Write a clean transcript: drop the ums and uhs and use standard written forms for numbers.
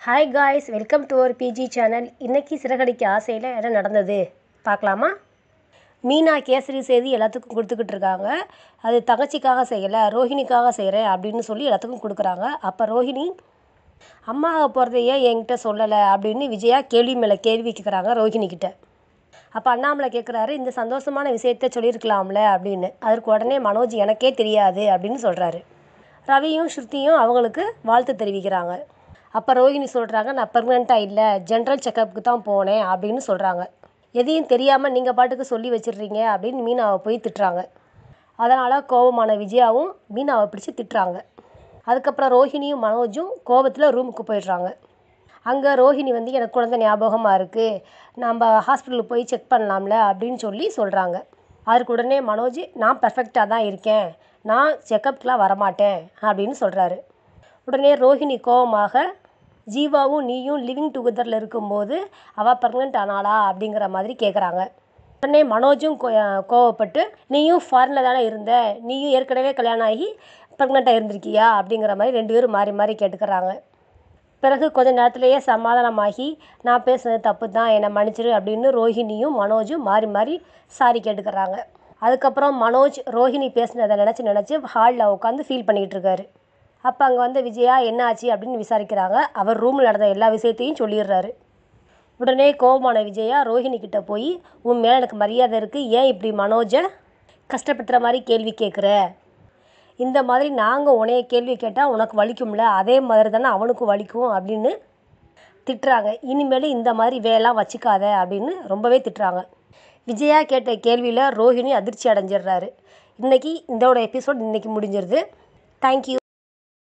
Hi guys, welcome to our PG channel. இன்றைக்கி சிறகடிக்க ஆசையில் என்ன நடந்தது பார்க்கலாமா? மீனா கேசரி செய்தி எல்லாத்துக்கும் கொடுத்துக்கிட்டு இருக்காங்க. அது தங்கச்சிக்காக செய்யலை, ரோஹிணிக்காக செய்கிறேன் அப்படின்னு சொல்லி எல்லாத்துக்கும் கொடுக்குறாங்க. அப்போ ரோஹிணி அம்மாவை போகிறதையே என்கிட்ட சொல்லலை அப்படின்னு விஜயா கேள்வி மேலே கேள்வி கேட்குறாங்க ரோஹிணிக்கிட்ட. அப்போ அண்ணாமலை கேட்குறாரு, இந்த சந்தோஷமான விஷயத்த சொல்லியிருக்கலாம்ல அப்படின்னு. அதற்கு உடனே மனோஜ் எனக்கே தெரியாது அப்படின்னு சொல்கிறாரு. ரவியும் ஸ்ருதியும் அவங்களுக்கு வாழ்த்து தெரிவிக்கிறாங்க. அப்போ ரோஹிணி சொல்கிறாங்க, நான் பெர்மனெண்ட்டாக இல்லை, ஜென்ரல் செக்கப்புக்கு தான் போனேன் அப்படின்னு சொல்கிறாங்க. எதையும் தெரியாமல் நீங்கள் பாட்டுக்கு சொல்லி வச்சிடுறீங்க அப்படின்னு மீனாவை போய் திட்டுறாங்க. அதனால் கோபமான விஜயாவும் மீனாவை பிடிச்சி திட்டுறாங்க. அதுக்கப்புறம் ரோஹிணியும் மனோஜும் கோபத்தில் ரூமுக்கு போயிடுறாங்க. அங்கே ரோஹிணி எனக்கு குழந்தை ஞாபகமாக இருக்குது, நம்ம ஹாஸ்பிட்டலுக்கு போய் செக் பண்ணலாம்ல அப்படின்னு சொல்கிறாங்க. அதுக்கு உடனே மனோஜ், நான் பர்ஃபெக்டாக தான் இருக்கேன், நான் செக்கப்புக்கெலாம் வரமாட்டேன் அப்படின்னு சொல்கிறாரு. உடனே ரோஹிணி கோபமாக, ஜீவாவும் நீயும் லிவிங் டுகெதரில் இருக்கும்போது அவள் பர்மனெண்ட் ஆனாளா அப்படிங்கிற மாதிரி கேட்குறாங்க. உடனே மனோஜும் கோவப்பட்டு, நீயும் ஃபாரினில் தானே இருந்த, நீயும் ஏற்கனவே கல்யாணம் ஆகி பர்மனெண்ட்டாக இருந்திருக்கியா அப்படிங்கிற மாதிரி ரெண்டு பேரும் மாறி மாறி கேட்டுக்கிறாங்க. பிறகு கொஞ்ச நேரத்துலேயே சமாதானமாகி, நான் பேசுனது தப்பு தான், என்னை மன்னிச்சிரு அப்படின்னு ரோஹிணியும் மனோஜும் மாறி மாறி சாரி கேட்டுக்கிறாங்க. அதுக்கப்புறம் மனோஜ் ரோஹிணி பேசுனதை நினச்சி ஹாலில் உட்காந்து ஃபீல் பண்ணிக்கிட்டு இருக்காரு. அப்போ அங்கே விஜயா என்ன ஆச்சு அப்படின்னு விசாரிக்கிறாங்க. அவர் ரூமில் நடந்த எல்லா விஷயத்தையும் சொல்லிடுறாரு. உடனே கோபமான விஜயா ரோஹிணிக்கிட்ட போய், உன் மேலே எனக்கு மரியாதை இருக்குது, ஏன் இப்படி மனோஜை கஷ்டப்படுத்துகிற மாதிரி கேள்வி கேட்குற? இந்த மாதிரி நாங்கள் உன்னைய கேள்வி கேட்டால் உனக்கு வலிக்கும்ல, அதே மாதிரி தானே அவனுக்கும் வலிக்கும் அப்படின்னு திட்டுறாங்க. இனிமேல் இந்த மாதிரி வேலைலாம் வச்சுக்காத அப்படின்னு ரொம்பவே திட்டுறாங்க. விஜயா கேட்ட கேள்வியில் ரோஹிணி அதிர்ச்சி அடைஞ்சிடுறாரு. இன்றைக்கி இதோட எபிசோட் இன்றைக்கி முடிஞ்சிருது. தேங்க்யூ.